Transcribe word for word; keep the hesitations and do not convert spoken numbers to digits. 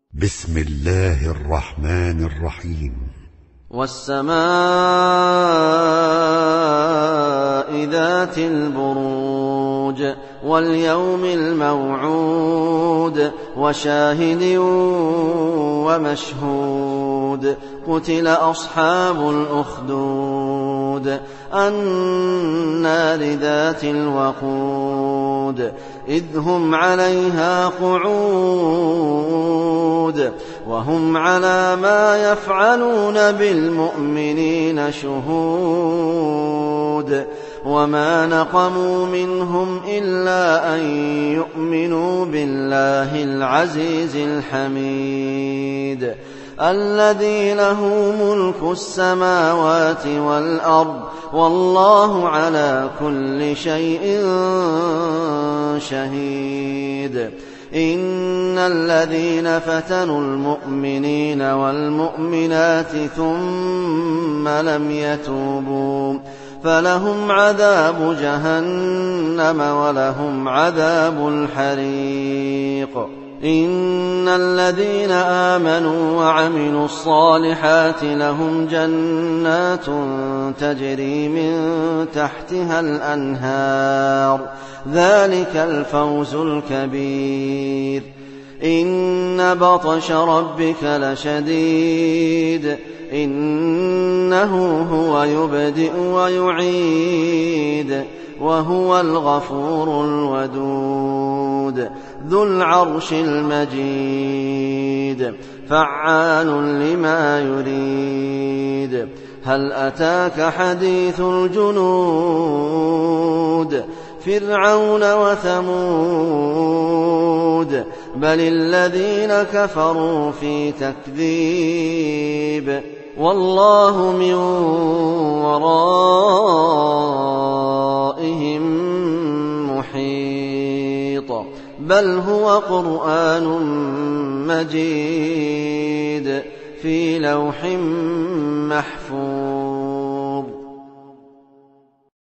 بسم الله الرحمن الرحيم. والسماء ذات البروج واليوم الموعود وشاهد ومشهود قتل أصحاب الأخدود النار ذات الوقود إذ هم عليها قعود وهم على ما يفعلون بالمؤمنين شهود وما نقموا منهم إلا أن يؤمنوا بالله العزيز الحميد الذي له ملك السماوات والأرض والله على كل شيء شهيد إن الذين فتنوا المؤمنين والمؤمنات ثم لم يتوبوا فلهم عذاب جهنم ولهم عذاب الحريق إن الذين آمنوا وعملوا الصالحات لهم جنات تجري من تحتها الأنهار ذلك الفوز الكبير إن بطش ربك لشديد إنه هو يبدئ ويعيد وهو الغفور الودود ذو العرش المجيد فعال لما يريد هل أتاك حديث الجنود فرعون وثمود بل الذين كفروا في تكذيب والله من ورائهم محيط بل هو قرآن مجيد في لوح محفوظ.